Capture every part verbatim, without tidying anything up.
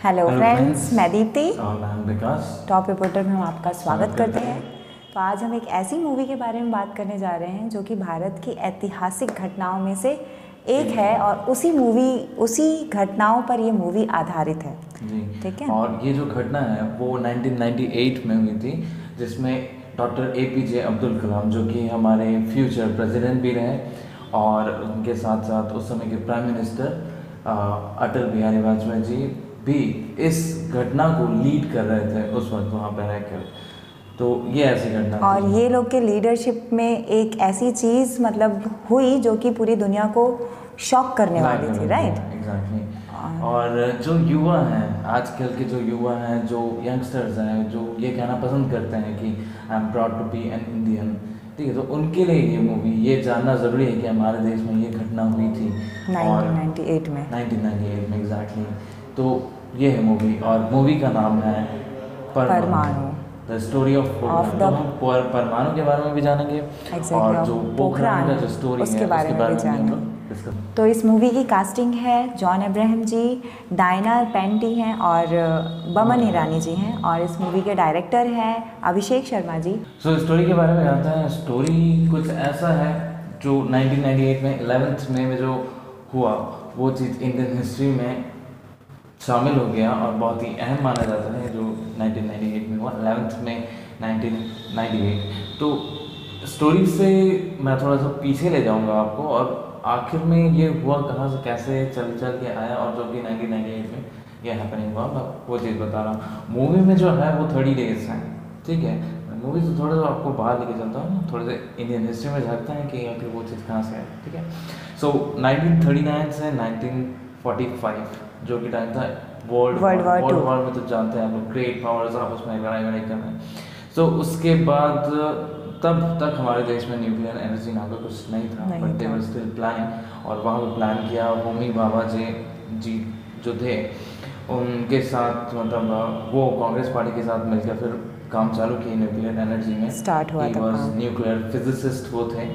Hello friends, मैं दीप्ति और मैं विकास। टॉप रिपोर्टर में हम आपका स्वागत करते हैं। तो आज हम एक ऐसी मूवी के बारे में बात करने जा रहे हैं जो कि भारत की ऐतिहासिक घटनाओं में से एक है और उसी मूवी उसी घटनाओं पर ये मूवी आधारित है। जी ठीक है। और ये जो घटना है वो नाइनटीन नाइंटी एट में हुई थी, जिसमें doctor A P J Abdul Kalam, जो कि हमारे फ्यूचर प्रेसिडेंट भी रहे, और उनके साथ साथ उस समय के प्राइम मिनिस्टर अटल बिहारी वाजपेयी जी भी इस घटना को लीड कर रहे थे उस वक्त वहाँ पर रहकर। तो ये ऐसी घटना और थी। ये लोग के लीडरशिप में एक ऐसी चीज़ मतलब हुई जो कि पूरी दुनिया को शॉक करने वाली थी, राइट? एग्जैक्टली। और जो युवा हैं, आजकल के जो युवा हैं, जो यंगस्टर्स हैं, जो ये कहना पसंद करते हैं कि I am proud to be an Indian, ठीक है, तो उनके लिए ये मूवी ये जानना ज़रूरी है कि हमारे देश में ये घटना हुई थी नाइनटीन नाइंटी एट में नाइनटीन नाइंटी एट में एग्जैक्टली। तो ये है मूवी, और मूवी का नाम है परमाणु, द स्टोरी ऑफ पोखरण। तो हम पर- परमाणु के बारे में भी जानेंगे Exactly, और जो of पोखरण का पोखरण, जो स्टोरी है उसके बारे में भी भी हम जानेंगे। लोग discuss- तो इस मूवी की कास्टिंग है जॉन अब्राहम जी, डायना पेंटी हैं और बमन ईरानी जी हैं, और इस मूवी के डायरेक्टर हैं Abhishek Sharma ji. So so, story के बारे में जानते हैं। स्टोरी कुछ ऐसा है जो नाइनटीन नाइंटी एट में इलेवेंथ में में जो हुआ वो चीज़ इंडियन हिस्ट्री में शामिल हो गया और बहुत ही अहम माना जाता है, जो नाइनटीन नाइंटी एट में हुआ इलेवेंथ में नाइनटीन नाइंटी एट। तो स्टोरी से मैं थोड़ा सा पीछे ले जाऊंगा आपको, और आखिर में ये हुआ कहाँ से, कैसे चल चल के आया, और जो कि नाइनटीन नाइंटी एट में ये हैपनिंग हुआ, मैं वो चीज़ बता रहा हूँ। मूवी में जो है वो थर्टी डेज हैं, ठीक है। मूवी से थोड़ा सा आपको बाहर लेके चलता हूँ, थोड़े से इंडियन हिस्ट्री में झाँकते हैं कि आखिर वो चीज़ कहाँ से है, ठीक है। सो नाइनटीन थर्टी नाइन से नाइनटीन फोर्टी फाइव, जो कि टाइम था world world war two. World war में, तो जानते हैं आप लोग, ग्रेट पावर्स आपस में लड़ाई वड़ाई कर रहे हैं। सो उसके बाद तब तक हमारे देश में न्यूक्लियर एनर्जी नाम का कुछ नहीं था, but they were still planning. और वहाँ पर प्लान किया होमी बाबा जी जी जो थे उनके साथ, मतलब वो कांग्रेस पार्टी के साथ मिलकर फिर काम चालू किए न्यूक्लियर एनर्जी में। स्टार्ट हुआ था काम। न्यूक्लियर फिजिसिस्ट वो थे,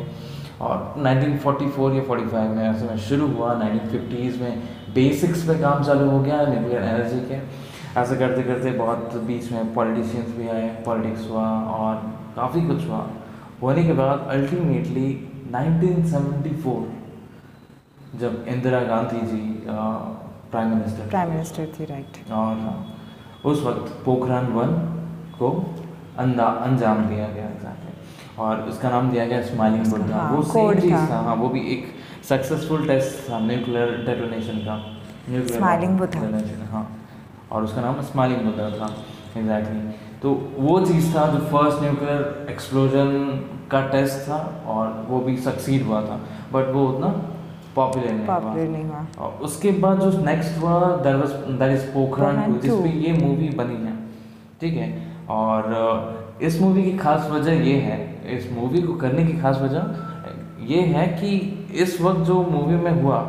और नाइनटीन फोर्टी फोर या फोर्टी फाइव में ऐसे में शुरू हुआ। नाइनटीन फिफ्टीज़ में बेसिक्स पे काम चालू हो गया न्यूक्लियर एनर्जी के। ऐसे करते करते बहुत बीच में पॉलिटिशियंस भी आए, पॉलिटिक्स हुआ और काफ़ी कुछ हुआ। होने के बाद अल्टीमेटली नाइनटीन सेवेंटी फोर जब Indira Gandhi ji prime minister prime minister थी, राइट, और उस वक्त पोखरण वन को अंदा अंजाम दिया गया एग्जैक्टली, और उसका नाम दिया गया स्माइलिंग बुद्धा। हाँ, वो सेम कोड चीज़ था। था, हाँ, वो भी एक सक्सेसफुल टेस्ट था न्यूक्लियर डेटोनेशन का, न्यूक्लियर स्माइलिंग बुद्धा। डेटोनेशन, हाँ, और उसका नाम स्माइलिंग बुद्धा था एग्जैक्टली। तो वो चीज़ था जो फर्स्ट न्यूक्लियर एक्सप्लोजन का टेस्ट था, और वो भी सक्सीड हुआ था, बट वो उतना पॉपुलर नहीं हुआ। पॉपुलर नहीं हुआ। और उसके बाद जो नेक्स्ट हुआ that was that is Pokhran two, जिस पे ये मूवी बनी है, ठीक है। और इस मूवी की खास वजह ये है, इस मूवी को करने की खास वजह ये है कि इस वक्त जो मूवी में हुआ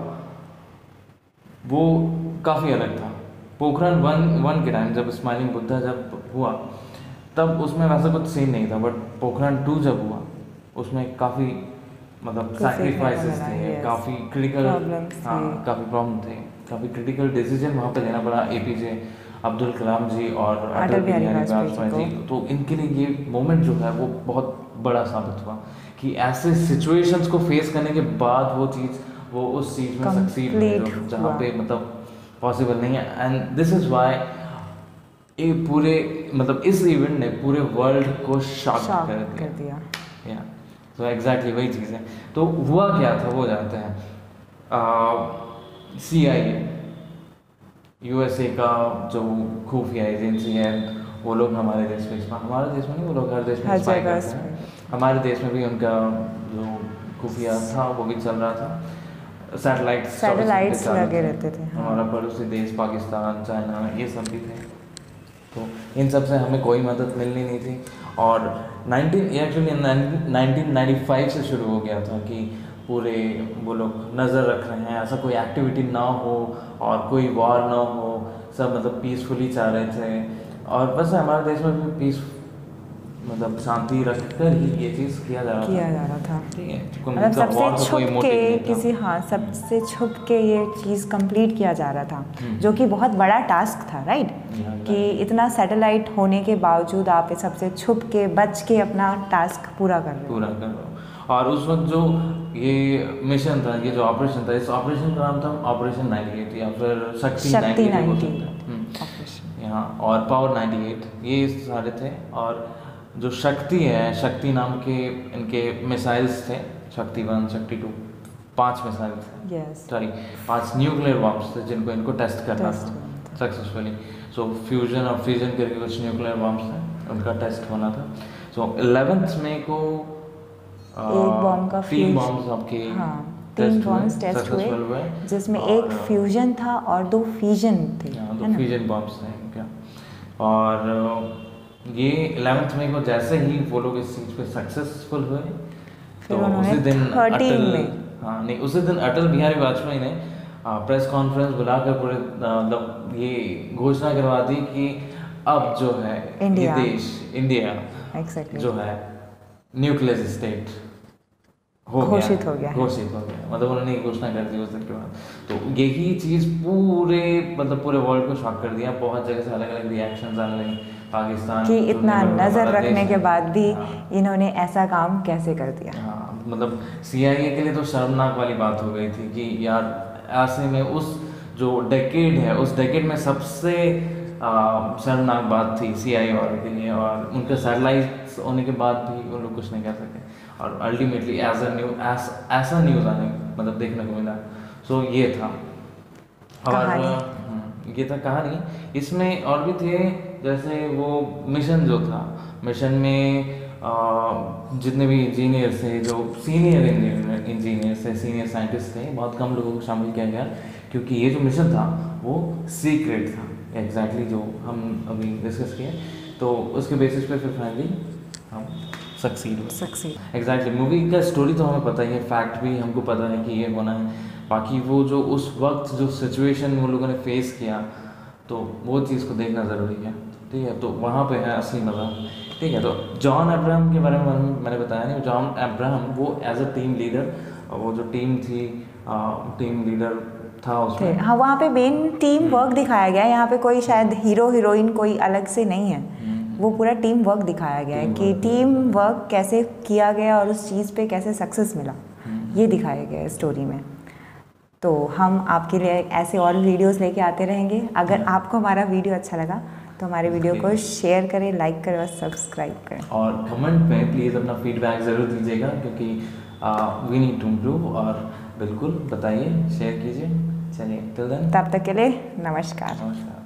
वो काफ़ी अलग था। पोखरण वन वन के टाइम जब स्माइलिंग बुद्धा जब हुआ तब उसमें वैसा कुछ सीन नहीं था, बट पोखरण टू जब हुआ उसमें काफ़ी मतलब सैक्रिफाइसेस थे, काफ़ी क्रिटिकल, हाँ, काफ़ी प्रॉब्लम थे, काफ़ी क्रिटिकल डिसीजन वहाँ पे लेना पड़ा ए पी जे अब्दुल कलाम जी और अटल बिहारी वाजपेयी जी। तो इनके लिए ये मोमेंट जो है वो बहुत बड़ा साबित हुआ कि ऐसे सिचुएशंस को फेस करने के बाद वो चीज़ वो उस चीज़ में सक्सीड हुई जहाँ पे मतलब पॉसिबल नहीं है। एंड दिस इज़ वाई ये पूरे मतलब इस इवेंट ने पूरे वर्ल्ड को शॉक कर दिया, कर दिया। या तो एग्जैक्टली वही चीज़ है। तो हुआ क्या था वो जानते हैं। सी आई ए यूएसए का जो खुफिया एजेंसी है, वो लोग हमारे देश में, हमारे देश में नहीं, वो लोग हर देश में स्पाई करते हैं। हमारे देश में भी उनका जो खुफिया था वो भी चल रहा था, सैटेलाइट्स सैटेलाइट्स लगे रहते थे। हाँ। हमारा पड़ोसी देश पाकिस्तान, चाइना, ये सब भी थे, तो इन सब से हमें कोई मदद मिलनी नहीं थी। और nineteen actually nineteen ninety five से शुरू हो गया था कि पूरे वो लोग नज़र रख रहे हैं, ऐसा कोई एक्टिविटी ना हो और कोई वॉर ना हो, सब मतलब पीसफुली चाह रहे थे। और बस हमारे देश में भी पीस मतलब शांति रखकर ही ये चीज़ किया जा रहा किया था जा रहा था ठीक है मतलब सबसे छुप के किसी हाँ सबसे छुप के ये चीज़ कंप्लीट किया जा रहा था जो कि बहुत बड़ा टास्क था राइट कि इतना सैटेलाइट होने के बावजूद आप सबसे छुप के बच के अपना टास्क पूरा कर रहे पूरा कर रहे हो और उस वक्त जो ये मिशन था ये जो ऑपरेशन था इस ऑपरेशन का नाम था ऑपरेशन नाइन्टी एट या फिर शक्ति शक्ति नाइन्टी एट यहाँ और पावर नाइन्टी एट ये सारे थे और जो शक्ति है शक्ति नाम के इनके मिसाइल्स थे शक्ति वन शक्ति टू पांच मिसाइल थे सॉरी पांच न्यूक्लियर बॉम्ब्स थे जिनको इनको टेस्ट करना था सक्सेसफुली सो फ्यूजन और फ्यूजन करके कुछ न्यूक्लियर बॉम्ब्स थे उनका टेस्ट होना था सो इलेवेंथ मई को एक बॉम्ब का तीन बॉम्ब्स आपके हाँ तीन बॉम्ब्स टेस्ट हुए जिसमें एक फ्यूजन था और दो फ्यूजन थे दो फ्यूजन बॉम्ब्स थे क्या और ये इलेवेंथ मई को जैसे ही वो लोग इस चीज़ पे सक्सेसफुल हुए तो उसी दिन अटल हाँ नहीं उसी दिन अटल बिहारी वाजपेयी ने प्रेस कॉन्फ्रेंस बुलाकर पूरे मतलब ये घोषणा करवा दी कि अब जो है इंडिया ये देश इंडिया exactly. जो है न्यूक्लियर स्टेट हो घोषित हो गया घोषित हो गया मतलब उन्होंने घोषणा कर दी उस दिन के बाद तो यही चीज़ पूरे मतलब पूरे वर्ल्ड को शॉक कर दिया बहुत जगह से अलग अलग रिएक्शंस आने लगे पाकिस्तान कि इतना नज़र रखने के बाद भी हाँ, इन्होंने ऐसा काम कैसे कर दिया हाँ मतलब सी आई ए के लिए तो शर्मनाक वाली बात हो गई थी कि यार ऐसे में उस जो डेकेड है उस डेकेड में सबसे शर्मनाक बात थी सी आई ए वाले के लिए और उनके सैटेलाइट्स होने के बाद भी वो लोग कुछ नहीं कर सके और अल्टीमेटली एज अ न्यू ऐसा न्यूज़ आने मतलब देखने को मिला सो so, ये था और ये था कहानी इसमें और भी थे जैसे वो मिशन जो था मिशन में आ, जितने भी इंजीनियर्स थे जो सीनियर इंजीनियर्स थे सीनियर साइंटिस्ट थे बहुत कम लोगों को शामिल किया गया क्योंकि ये जो मिशन था वो सीक्रेट था एग्जैक्टली exactly जो हम अभी डिस्कस किए तो उसके बेसिस पे फिर फाइनली हम सक्सीड हुए सक्सीड एग्जैक्टली मूवी का स्टोरी तो हमें पता ही है फैक्ट भी हमको पता है कि ये होना है बाकी वो जो उस वक्त जो सिचुएशन वो लोगों ने फेस किया तो वो चीज़ को देखना ज़रूरी है ठीक है तो वहाँ पे है असली मज़ा ठीक है तो जॉन अब्राहम के बारे में मैंने बताया नहीं जॉन अब्राहम वो एज अ टीम लीडर वो जो टीम थी टीम लीडर था उसमें हाँ वहाँ पे मेन टीम वर्क दिखाया गया है यहाँ पे कोई शायद हीरो हीरोइन कोई अलग से नहीं है वो पूरा टीम वर्क दिखाया गया है कि टीम वर्क कैसे किया गया और उस चीज़ पे कैसे सक्सेस मिला ये दिखाया गया है स्टोरी में तो हम आपके लिए ऐसे और वीडियोस लेके आते रहेंगे अगर आपको हमारा वीडियो अच्छा लगा तो हमारे वीडियो को शेयर करें लाइक करें और सब्सक्राइब करें और कमेंट में प्लीज़ अपना फीडबैक ज़रूर दीजिएगा क्योंकि वी नीड टू इम्प्रूव और बिल्कुल बताइए शेयर कीजिए चलिए टिल देन तब तक के लिए नमस्कार नमस्कार